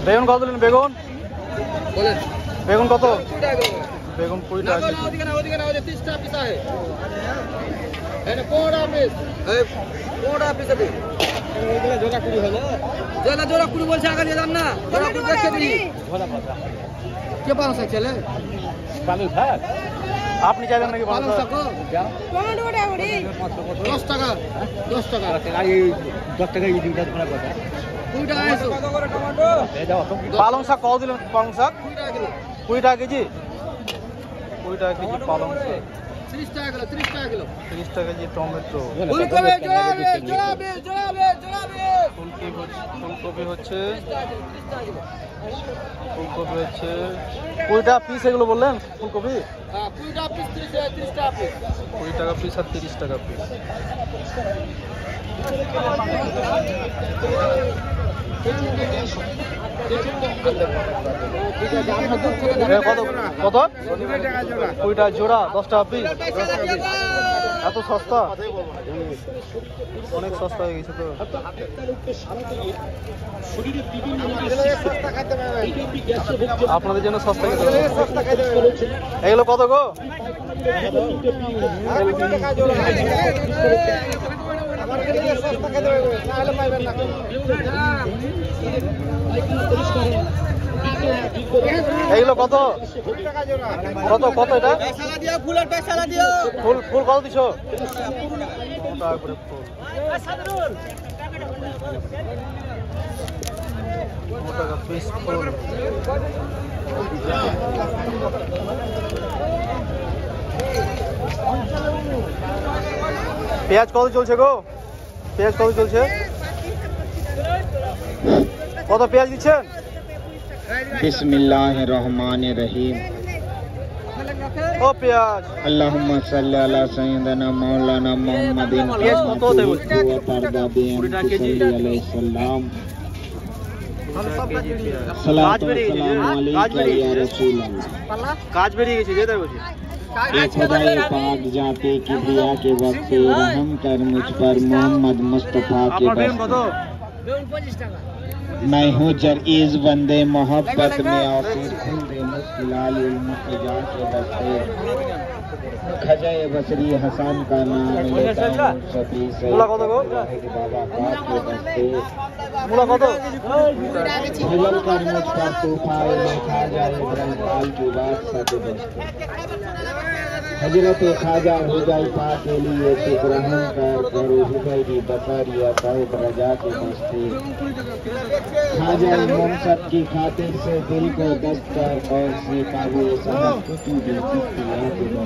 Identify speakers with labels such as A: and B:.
A: বেগুন কত দিলেন? বেগুন
B: বলেন
A: বেগুন কত? বেগুন 20 টাকা কেজি।
B: জোড়া 20 বলছে আগে দিয়ে দাম না জোড়া 20 দেখে দিই কে পালং শাক চলে
A: পালং শাক আপনি চাইলেন নাকি?
B: পালং শাক 10 টাকা 10 টাকা
A: 10 টাকা এই দিনটা ধরা কথা
B: 20 টাকা আইছো
A: পালং শাক কত দিলেন? পালং শাক
B: 20 টাকা
A: 20 টাকা
B: কিলো
A: কেজি। 20 টাকা কেজি পালং শাক,
B: 30 টাকা কিলো 30 টাকা কিলো
A: 30 টাকা কেজি টমেটো।
B: ফুলকপি জোড়াবে
A: ফুলকপি হচ্ছে 20 টাকা পিস। এগুলো বললেন ফুলকপি
B: 20 টাকা পিস 30 টাকা পিস
A: 20 টাকা পিস আর 30 টাকা পিস। কত কত? 20 টাকা জোড়া 10 টাকা পিস। এত সস্তা? অনেক সস্তা হয়ে গেছে তো। আপনাদের জন্য সস্তা খেতে হবে। এগুলো কত গো? এইগুলো কত কত কত? এটা ফুল ফুল কত দিছো? 100 টাকা করে ফুল। 100 টাকা পিস ফুল। পেঁয়াজ কত চলছে গো? পেঁয়াজ কত চলছে? কত পেঁয়াজ দিচ্ছেন?
C: बिस्मिल्लाहिर रहमानिर रहीम
A: ও পেঁয়াজ
C: अल्लाहुम्मा सल्ली अला सय्यिदना मौलाना मुहम्मदिन
A: पेঁয়াজ কত দেব?
C: 20 টাকা কেজি আলাইহিস সালাম
A: কাজ বেরিয়ে গেছে, কাজ বেরিয়ে
C: या
A: গেছে,
C: रसूल अल्लाह
A: কাজ बेरिए গেছে, যেতে বলছি।
C: खुदाए पाक जाते किबरिया के वक्त रहम कर मुझ पर मोहम्मद मुस्तफा के
A: আপনার বেগুন কত?
C: बस मैं हूँ जरईज बंदे मोहब्बत में आसिर खुंदे मुस्किलाल मुस्तजा के दस्ते खजाए बसरी हसन का नाम लेता हूँ सभी से
A: मुला कत गो?
C: बाबा पाक के दस्ते
A: মূলা কত?
C: भजल कर मुझ पर तूफान में खाजा इब्राहिम पाल की बात सच बस्ते हजरत ख्वाजा हुदैफा के लिए शुक्रहम कर करो हुदैफी बसारिया साहिब रजा के बस्ते ख्वाजा मुमसद की खातिर से दिल को दस्त कर और से काबू सनत कुतुब